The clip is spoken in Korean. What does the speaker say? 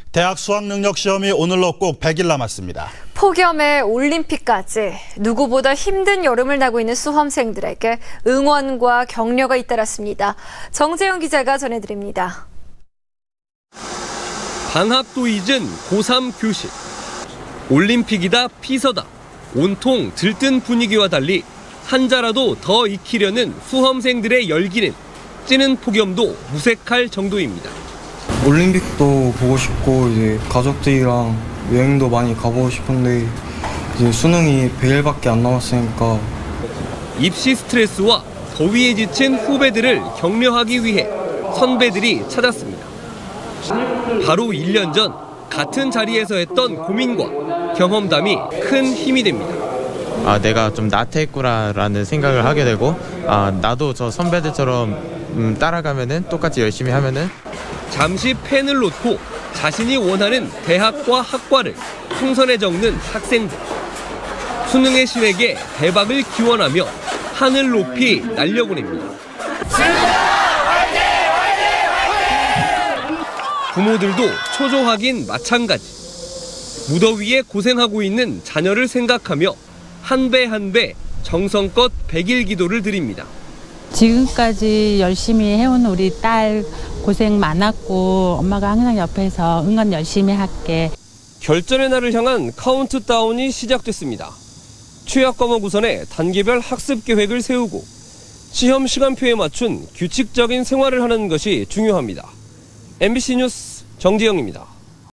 대학 수학능력시험이 오늘로 꼭 100일 남았습니다. 폭염에 올림픽까지 누구보다 힘든 여름을 나고 있는 수험생들에게 응원과 격려가 잇따랐습니다. 정재영 기자가 전해드립니다. 방학도 잊은 고3 교실. 올림픽이다 피서다. 온통 들뜬 분위기와 달리 한자라도 더 익히려는 수험생들의 열기는 찌는 폭염도 무색할 정도입니다. 올림픽도 보고 싶고 이제 가족들이랑 여행도 많이 가보고 싶은데 이제 수능이 100일밖에 안 남았으니까 입시 스트레스와 더위에 지친 후배들을 격려하기 위해 선배들이 찾았습니다. 바로 1년 전 같은 자리에서 했던 고민과 경험담이 큰 힘이 됩니다. 내가 좀 나태했구나라는 생각을 하게 되고 나도 저 선배들처럼 따라가면은 똑같이 열심히 하면은 잠시 펜을 놓고 자신이 원하는 대학과 학과를 풍선에 적는 학생들. 수능의 신에게 대박을 기원하며 하늘 높이 날려보냅니다. 부모들도 초조하긴 마찬가지. 무더위에 고생하고 있는 자녀를 생각하며 한 배 한 배 정성껏 100일 기도를 드립니다. 지금까지 열심히 해온 우리 딸 고생 많았고 엄마가 항상 옆에서 응원 열심히 할게. 결전의 날을 향한 카운트다운이 시작됐습니다. 취약 과목 우선에 단계별 학습 계획을 세우고 시험 시간표에 맞춘 규칙적인 생활을 하는 것이 중요합니다. MBC 뉴스 정재영입니다.